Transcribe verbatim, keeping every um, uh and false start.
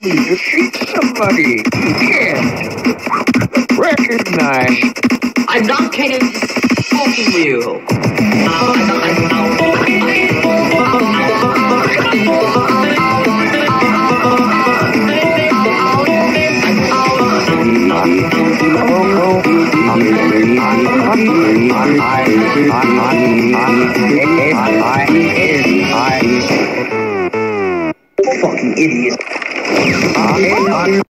to shoot somebody. You can't recognize. I'm not kidding. Fucking you. Fucking idiot.